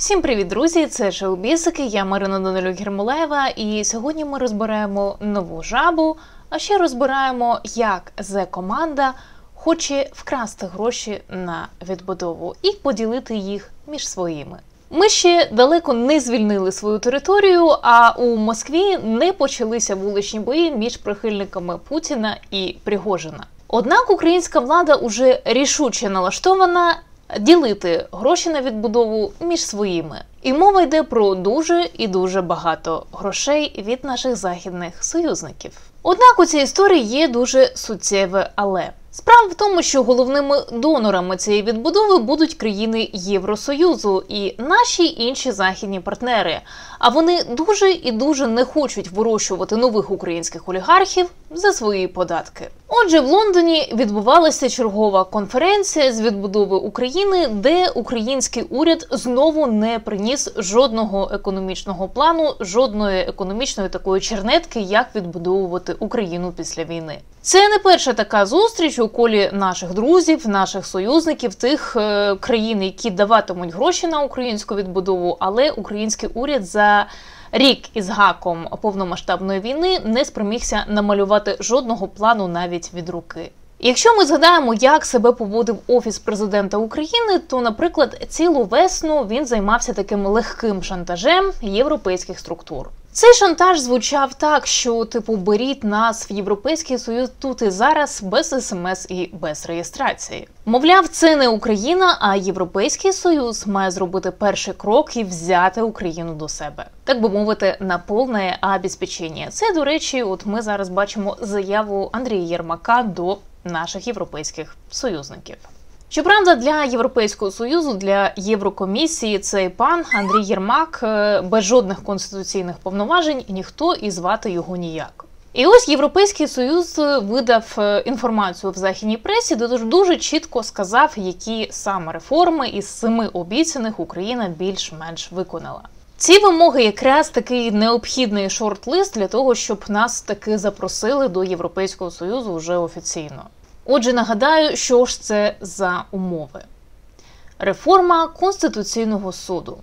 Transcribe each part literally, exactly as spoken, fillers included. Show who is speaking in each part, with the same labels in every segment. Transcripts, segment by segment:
Speaker 1: Всім привіт, друзі! Це Шоу-бісики, я Марина Данилюк-Гермолаєва, і сьогодні ми розберемо нову жабу, а ще розбираємо, як Зе-команда хоче вкрасти гроші на відбудову і поділити їх між своїми. Ми ще далеко не звільнили свою територію, а у Москві не почалися вуличні бої між прихильниками Путіна і Пригожина. Однак українська влада уже рішуче налаштована ділити гроші на відбудову між своїми. І мова йде про дуже і дуже багато грошей від наших західних союзників. Однак у цій історії є дуже суттєве «але». Справа в тому, що головними донорами цієї відбудови будуть країни Євросоюзу і наші інші західні партнери. А вони дуже і дуже не хочуть вирощувати нових українських олігархів за свої податки. Отже, в Лондоні відбувалася чергова конференція з відбудови України, де український уряд знову не приніс жодного економічного плану, жодної економічної такої чернетки, як відбудовувати Україну після війни. Це не перша така зустріч у колі наших друзів, наших союзників, тих е, країн, які даватимуть гроші на українську відбудову, але український уряд за рік із гаком повномасштабної війни не спромігся намалювати жодного плану навіть від руки. Якщо ми згадаємо, як себе поводив Офіс президента України, то, наприклад, цілу весну він займався таким легким шантажем європейських структур. Цей шантаж звучав так, що, типу, беріть нас в Європейський Союз тут і зараз, без смс і без реєстрації. Мовляв, це не Україна, а Європейський Союз має зробити перший крок і взяти Україну до себе. Так би мовити, на повне обезпечення. Це, до речі, от ми зараз бачимо заяву Андрія Єрмака до наших європейських союзників. Щоправда, для Європейського Союзу, для Єврокомісії цей пан Андрій Єрмак без жодних конституційних повноважень, ніхто і звати його ніяк. І ось Європейський Союз видав інформацію в західній пресі, де дуже чітко сказав, які саме реформи із семи обіцяних Україна більш-менш виконала. Ці вимоги якраз такий необхідний шорт-лист для того, щоб нас таки запросили до Європейського Союзу вже офіційно. Отже, нагадаю, що ж це за умови. Реформа Конституційного суду.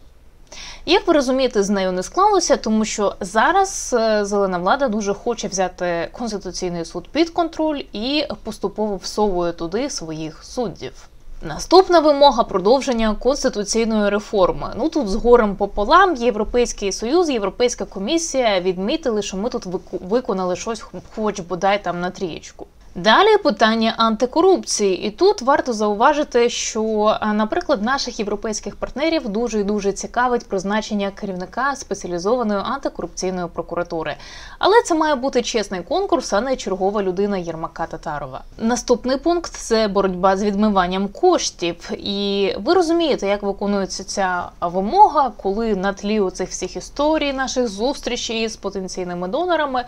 Speaker 1: Як ви розумієте, з нею не склалося, тому що зараз зелена влада дуже хоче взяти Конституційний суд під контроль і поступово всовує туди своїх суддів. Наступна вимога – продовження конституційної реформи. Ну тут з горем пополам Європейський Союз, Європейська комісія відмітили, що ми тут виконали щось хоч бодай там на трієчку. Далі питання антикорупції. І тут варто зауважити, що, наприклад, наших європейських партнерів дуже і дуже цікавить призначення керівника спеціалізованої антикорупційної прокуратури. Але це має бути чесний конкурс, а не чергова людина Єрмака-Татарова. Наступний пункт – це боротьба з відмиванням коштів. І ви розумієте, як виконується ця вимога, коли на тлі оцих всіх історій, наших зустрічей з потенційними донорами,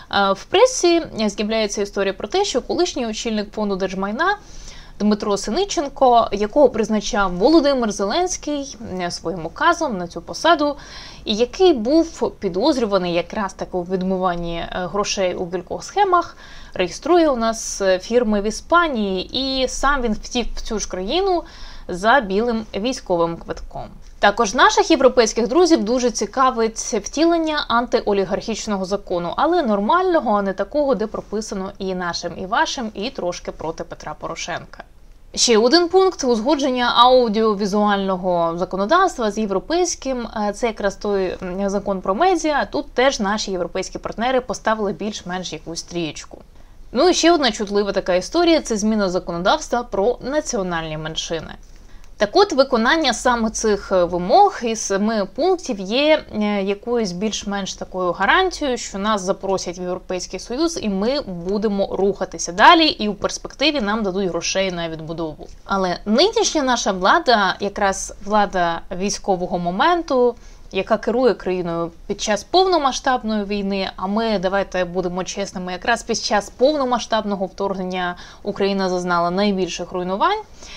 Speaker 1: в пресі з'являється історія про те, що колишній очільник фонду держмайна Дмитро Синиченко, якого призначав Володимир Зеленський своїм указом на цю посаду, і який був підозрюваний якраз так у відмиванні грошей у кількох схемах, реєструє у нас фірми в Іспанії, і сам він втік в цю ж країну за білим військовим квитком. Також наших європейських друзів дуже цікавить втілення антиолігархічного закону, але нормального, а не такого, де прописано і нашим, і вашим, і трошки проти Петра Порошенка. Ще один пункт – узгодження аудіовізуального законодавства з європейським. Це якраз той закон про медіа. Тут теж наші європейські партнери поставили більш-менш якусь трієчку. Ну і ще одна чутлива така історія – це зміна законодавства про національні меншини. Так от, виконання саме цих вимог і семи пунктів є якоюсь більш-менш такою гарантією, що нас запросять в Європейський Союз і ми будемо рухатися далі, і у перспективі нам дадуть грошей на відбудову. Але нинішня наша влада, якраз влада військового моменту, яка керує країною під час повномасштабної війни, а ми, давайте будемо чесними, якраз під час повномасштабного вторгнення Україна зазнала найбільших руйнувань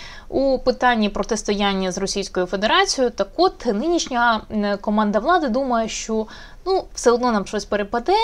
Speaker 1: у питанні протистояння з Російською Федерацією. Так от, нинішня команда влади думає, що ну, все одно нам щось перепаде,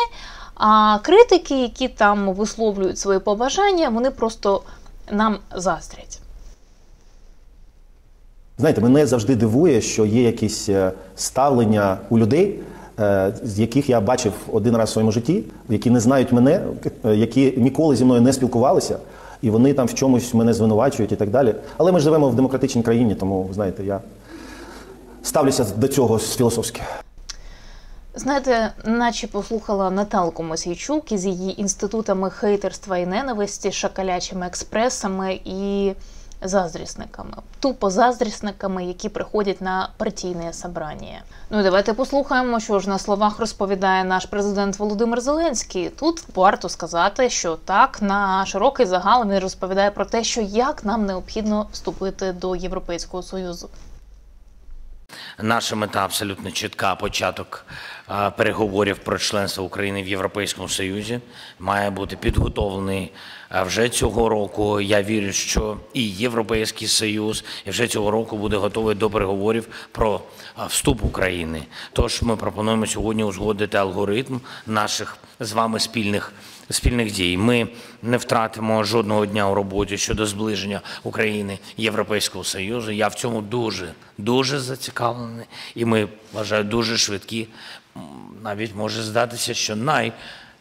Speaker 1: а критики, які там висловлюють свої побажання, вони просто нам заздрять.
Speaker 2: Знаєте, мене завжди дивує, що є якісь ставлення у людей, з яких я бачив один раз в своєму житті, які не знають мене, які ніколи зі мною не спілкувалися, і вони там в чомусь мене звинувачують і так далі. Але ми живемо в демократичній країні, тому, знаєте, я ставлюся до цього філософськи.
Speaker 1: Знаєте, наче послухала Наталку Мосійчук із її інститутами хейтерства і ненависті, шакалячими експресами і заздрісниками. Тупо заздрісниками, які приходять на партійне собрання. Ну і давайте послухаємо, що ж на словах розповідає наш президент Володимир Зеленський. Тут варто сказати, що так, на широкий загал він розповідає про те, що як нам необхідно вступити до Європейського Союзу.
Speaker 3: Наша мета абсолютно чітка. Початок а, переговорів про членство України в Європейському Союзі має бути підготовлений а, вже цього року. Я вірю, що і Європейський Союз і вже цього року буде готовий до переговорів про а, вступ України. Тож ми пропонуємо сьогодні узгодити алгоритм наших з вами спільних спільних дій. Ми не втратимо жодного дня у роботі щодо зближення України і Європейського Союзу. Я в цьому дуже, дуже зацікавлений. І ми, вважаю, дуже швидкі. Навіть може здатися, що най,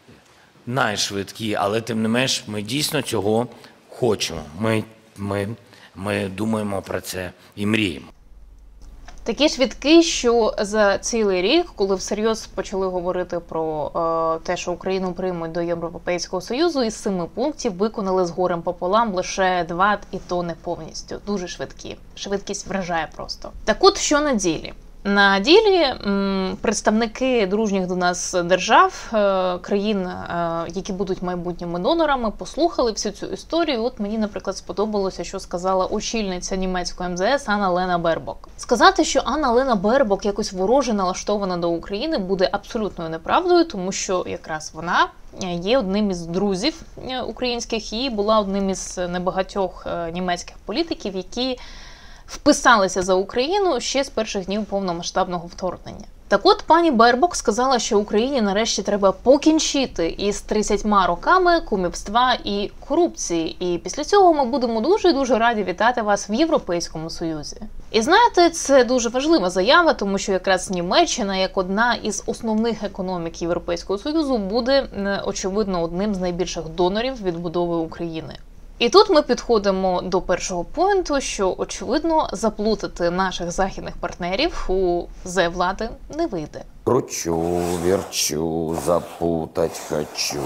Speaker 3: найшвидкі, але тим не менш ми дійсно цього хочемо. Ми, ми, ми думаємо про це і мріємо.
Speaker 1: Такі швидкі, що за цілий рік, коли всерйоз почали говорити про е, те, що Україну приймуть до Європейського Союзу, із семи пунктів виконали з горем пополам лише два, і то не повністю. Дуже швидкі. Швидкість вражає просто. Так от, що на ділі? На ділі м, представники дружніх до нас держав, е, країн, е, які будуть майбутніми донорами, послухали всю цю історію. От мені, наприклад, сподобалося, що сказала очільниця німецької ем зе ес Анна-Лена Бербок. Сказати, що Анна-Лена Бербок якось вороже налаштована до України, буде абсолютною неправдою, тому що якраз вона є одним із друзів українських і була одним із небагатьох німецьких політиків, які вписалися за Україну ще з перших днів повномасштабного вторгнення. Так от пані Бербок сказала, що Україні нарешті треба покінчити із тридцятьма роками кумівства і корупції. І після цього ми будемо дуже-дуже раді вітати вас в Європейському Союзі. І знаєте, це дуже важлива заява, тому що якраз Німеччина, як одна із основних економік Європейського Союзу, буде, очевидно, одним з найбільших донорів відбудови України. І тут ми підходимо до першого поінту, що, очевидно, заплутати наших західних партнерів у зе-влади не вийде.
Speaker 4: Кручу, верчу, запутать хочу.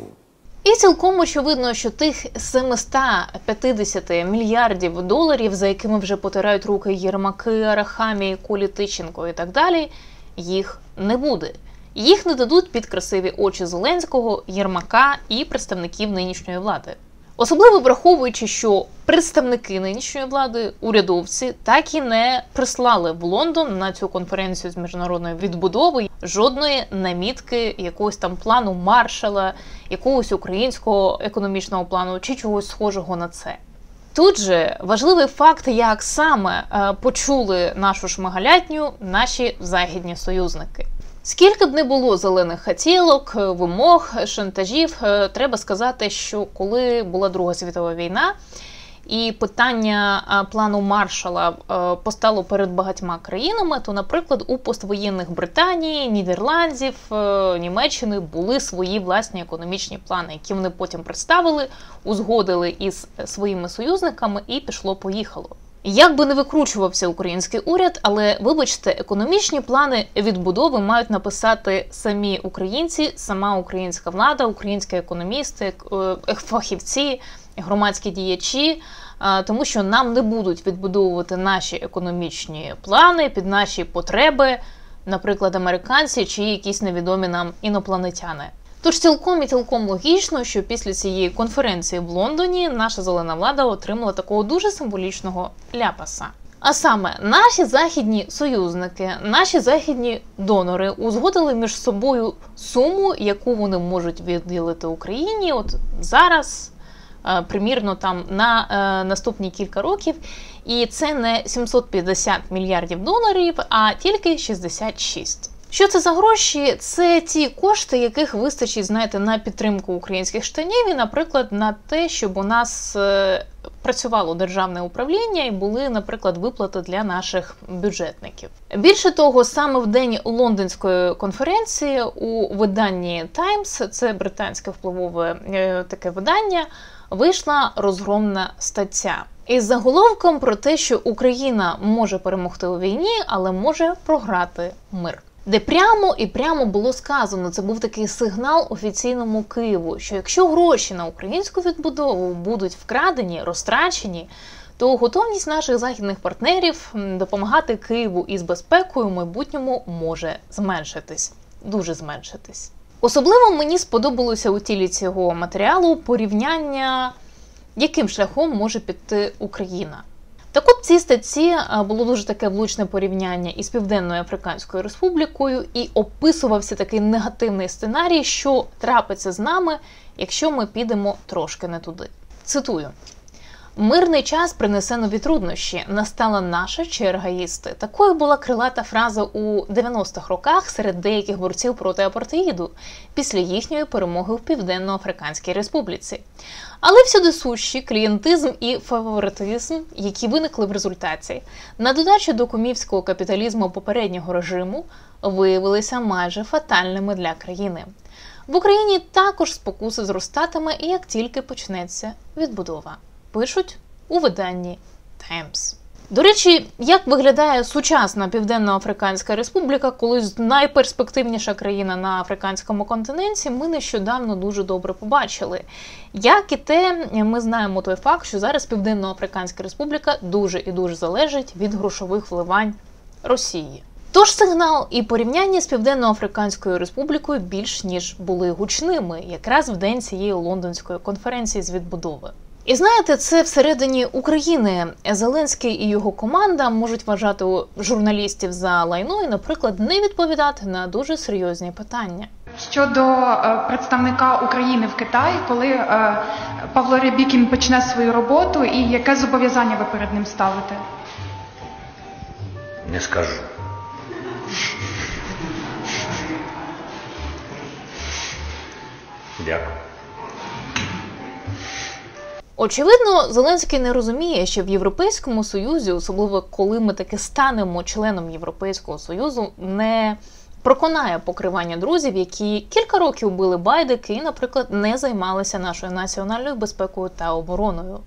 Speaker 1: І цілком очевидно, що тих сімсот п'ятдесят мільярдів доларів, за якими вже потирають руки Єрмаки, Арахамії, Колі Тищенко і так далі, їх не буде. Їх не дадуть під красиві очі Зеленського, Єрмака і представників нинішньої влади. Особливо враховуючи, що представники нинішньої влади, урядовці, так і не прислали в Лондон на цю конференцію з міжнародної відбудови жодної намітки якогось там плану Маршалла, якогось українського економічного плану чи чогось схожого на це. Тут же важливий факт, як саме е, почули нашу шмигалятню наші західні союзники. Скільки б не було зелених хотілок, вимог, шантажів, треба сказати, що коли була Друга світова війна і питання плану Маршалла постало перед багатьма країнами, то, наприклад, у поствоєнних Британії, Нідерландів, Німеччини були свої власні економічні плани, які вони потім представили, узгодили із своїми союзниками і пішло-поїхало. Як би не викручувався український уряд, але, вибачте, економічні плани відбудови мають написати самі українці, сама українська влада, українські економісти, фахівці, громадські діячі, тому що нам не будуть відбудовувати наші економічні плани під наші потреби, наприклад, американці чи якісь невідомі нам інопланетяни. Тож цілком і цілком логічно, що після цієї конференції в Лондоні наша зелена влада отримала такого дуже символічного ляпаса. А саме, наші західні союзники, наші західні донори узгодили між собою суму, яку вони можуть відділити Україні от зараз, примірно там на е, наступні кілька років. І це не сімсот п'ятдесят мільярдів доларів, а тільки шістдесят шість. Що це за гроші? Це ті кошти, яких вистачить, знаєте, на підтримку українських штанів і, наприклад, на те, щоб у нас працювало державне управління і були, наприклад, виплати для наших бюджетників. Більше того, саме в день Лондонської конференції у виданні Times, це британське впливове таке видання, вийшла розгромна стаття із заголовком про те, що Україна може перемогти у війні, але може програти мир. Де прямо і прямо було сказано, це був такий сигнал офіційному Києву, що якщо гроші на українську відбудову будуть вкрадені, розтрачені, то готовність наших західних партнерів допомагати Києву із безпекою в майбутньому може зменшитись. Дуже зменшитись. Особливо мені сподобалося у тілі цього матеріалу порівняння, яким шляхом може піти Україна. Так от в цій статті було дуже таке влучне порівняння із Південною Африканською Республікою і описувався такий негативний сценарій, що трапиться з нами, якщо ми підемо трошки не туди. Цитую. «Мирний час принесе нові труднощі. Настала наша черга їсти». Такою була крилата фраза у дев'яностих роках серед деяких борців проти апартеїду після їхньої перемоги в Південно-Африканській Республіці. Але всюди сущі клієнтизм і фаворитизм, які виникли в результаті, на додачу до кумівського капіталізму попереднього режиму, виявилися майже фатальними для країни. В Україні також спокуса зростатиме, як тільки почнеться відбудова. Пишуть у виданні Times. До речі, як виглядає сучасна Південно-Африканська Республіка, колись найперспективніша країна на африканському континенті, ми нещодавно дуже добре побачили. Як і те, ми знаємо той факт, що зараз Південно-Африканська Республіка дуже і дуже залежить від грошових вливань Росії. Тож сигнал і порівняння з Південно-Африканською Республікою більш ніж були гучними, якраз в день цієї Лондонської конференції з відбудови. І знаєте, це всередині України. Зеленський і його команда можуть вважати журналістів за лайно і, наприклад, не відповідати на дуже серйозні питання.
Speaker 5: Щодо е, представника України в Китаї, коли е, Павло Рябікін почне свою роботу, і яке зобов'язання ви перед ним ставите?
Speaker 3: Не скажу. Дякую.
Speaker 1: Очевидно, Зеленський не розуміє, що в Європейському Союзі, особливо коли ми таки станемо членом Європейського Союзу, не проконає покривання друзів, які кілька років били байдики і, наприклад, не займалися нашою національною безпекою та обороною.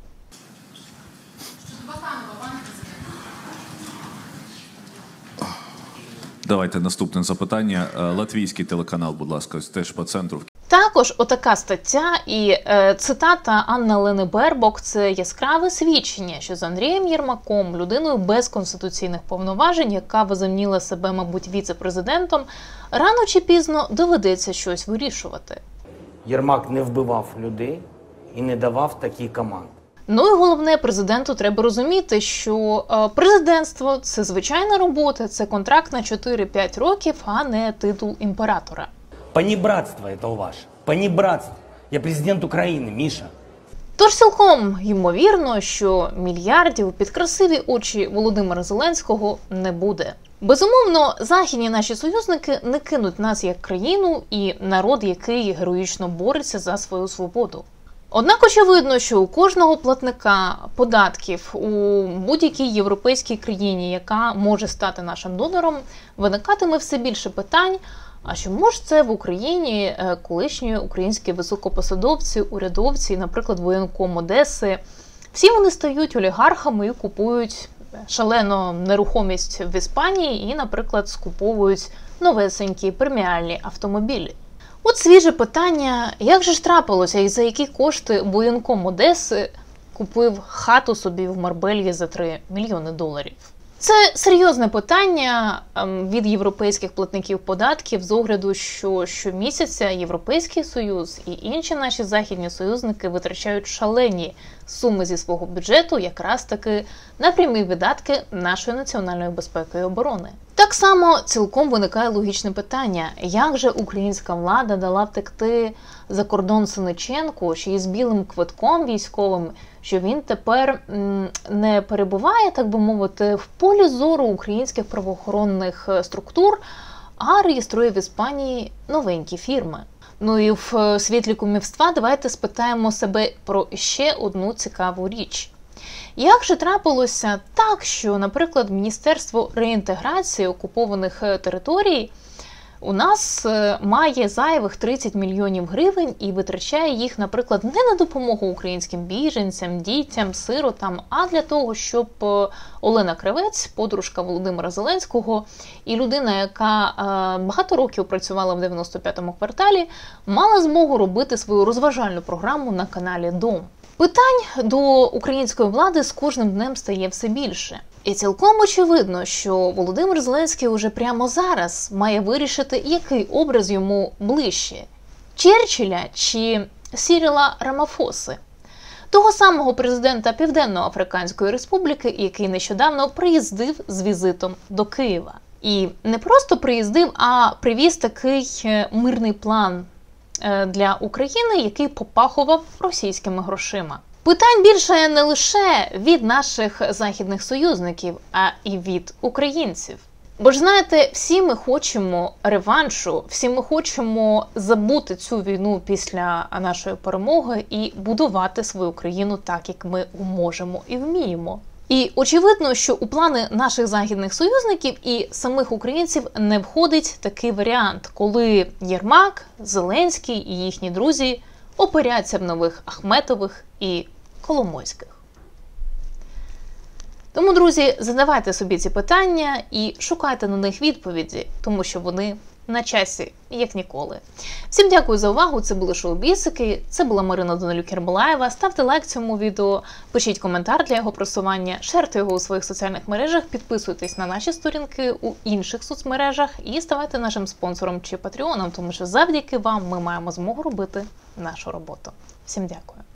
Speaker 6: Давайте наступне запитання. Латвійський телеканал, будь ласка, теж по центру.
Speaker 1: Також отака стаття і е, цитата Анни Лени Бербок – це яскраве свідчення, що з Андрієм Єрмаком, людиною без конституційних повноважень, яка возомніла себе, мабуть, віце-президентом, рано чи пізно доведеться щось вирішувати.
Speaker 7: Єрмак не вбивав людей і не давав такі команди.
Speaker 1: Ну і головне, президенту треба розуміти, що е, президентство – це звичайна робота, це контракт на чотири-п'ять років, а не титул імператора.
Speaker 7: Панібратство – це ваше. Панібратство. Я президент України, Міша.
Speaker 1: Тож цілком ймовірно, що мільярдів під красиві очі Володимира Зеленського не буде. Безумовно, західні наші союзники не кинуть нас як країну і народ, який героїчно бореться за свою свободу. Однак очевидно, що у кожного платника податків у будь-якій європейській країні, яка може стати нашим донором, виникатиме все більше питань, а чому ж це в Україні колишні українські високопосадовці, урядовці, наприклад, воєнком Одеси, всі вони стають олігархами і купують шалену нерухомість в Іспанії і, наприклад, скуповують новесенькі преміальні автомобілі. От свіже питання, як же ж трапилося і за які кошти воєнком Одеси купив хату собі в Марбельї за три мільйони доларів? Це серйозне питання від європейських платників податків з огляду, що щомісяця Європейський Союз і інші наші західні союзники витрачають шалені суми зі свого бюджету якраз таки на прямі видатки нашої національної безпеки і оборони. Так само цілком виникає логічне питання, як же українська влада дала втекти за кордон Сенниченку, ще й з білим квитком військовим, що він тепер не перебуває, так би мовити, в полі зору українських правоохоронних структур, а реєструє в Іспанії новенькі фірми. Ну і в світлі кумівства давайте спитаємо себе про ще одну цікаву річ. Як же трапилося так, що, наприклад, Міністерство реінтеграції окупованих територій у нас має зайвих тридцять мільйонів гривень і витрачає їх, наприклад, не на допомогу українським біженцям, дітям, сиротам, а для того, щоб Олена Кравець, подружка Володимира Зеленського і людина, яка багато років працювала в дев'яносто п'ятому кварталі, мала змогу робити свою розважальну програму на каналі «Дом». Питань до української влади з кожним днем стає все більше. І цілком очевидно, що Володимир Зеленський уже прямо зараз має вирішити, який образ йому ближче – Черчилля чи Сіріла Рамафоси, того самого президента Південно-Африканської Республіки, який нещодавно приїздив з візитом до Києва. І не просто приїздив, а привіз такий мирний план для України, який попахував російськими грошима. Питань більше не лише від наших західних союзників, а і від українців. Бо ж знаєте, всі ми хочемо реваншу, всі ми хочемо забути цю війну після нашої перемоги і будувати свою країну так, як ми можемо і вміємо. І очевидно, що у плани наших західних союзників і самих українців не входить такий варіант, коли Єрмак, Зеленський і їхні друзі опиряться в нових Ахметових і Коломойських. Тому, друзі, задавайте собі ці питання і шукайте на них відповіді, тому що вони на часі, як ніколи. Всім дякую за увагу, це були Шоу-бісики, це була Марина Данилюк-Єрмолаєва. Ставте лайк цьому відео, пишіть коментар для його просування, шерте його у своїх соціальних мережах, підписуйтесь на наші сторінки у інших соцмережах і ставайте нашим спонсором чи патреоном, тому що завдяки вам ми маємо змогу робити нашу роботу. Всім дякую.